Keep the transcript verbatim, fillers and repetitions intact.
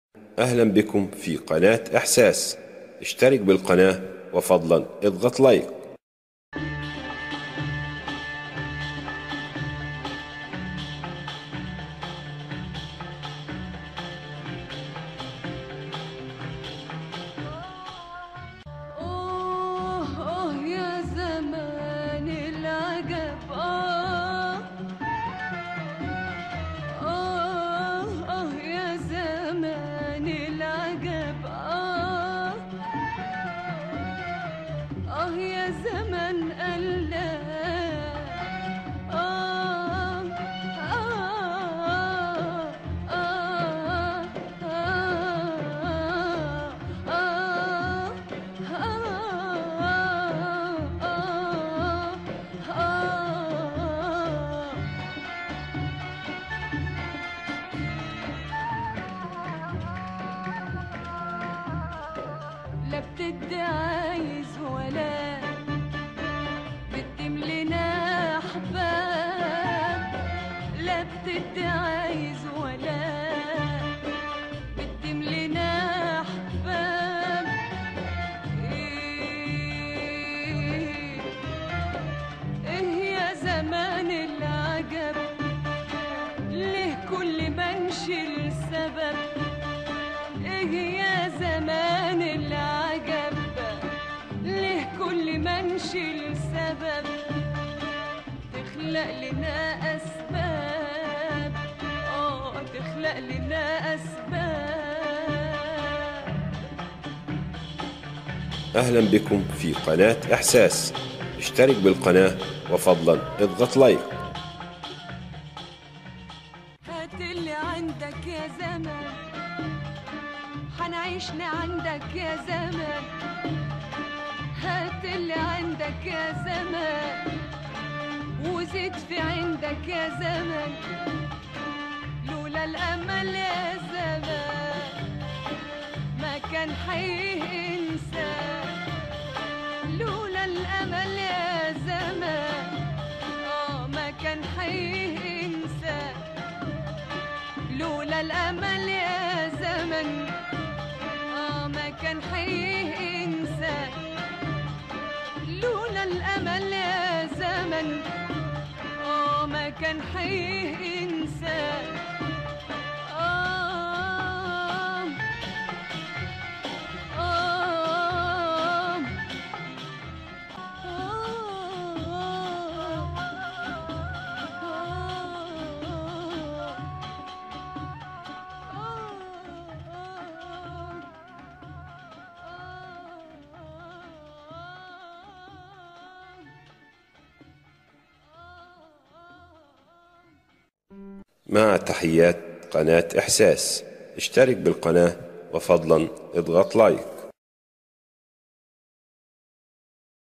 أهلا بكم في قناة إحساس. اشترك بالقناة وفضلا اضغط لايك. آه آه يا زمان العجب آه آه آه يا زمان العجب آه آه يا زمان قلا آه آه آه آه لا بتدي عايز ولا بتملينا احباب، لا بتدي عايز ولا بتملينا احباب. ايه ايه يا زمان العجب، ليه كل ما نشيل السبب؟ ايه يا زمان العجب، ليه كل ما نشيل السبب تخلق لنا أسباب؟ آه تخلق لنا أسباب. أهلا بكم في قناة إحساس. اشترك بالقناة وفضلا اضغط لايك. هات اللي عندك يا زمان، حنعيش عندك يا زمان. هات اللي عندك يا زمان وزيد في عندك يا زمان. لولا الأمل يا زمان ما كان حيه إنسان. لولا الأمل يا زمان آه ما كان حيه إنسان. لولا الأمل يا زمن آه ما كان حيه إنسان. لولا الأمل يا زمن آه ما كان حيه إنسان. آه آه مع تحيات قناة إحساس. اشترك بالقناة وفضلا اضغط لايك.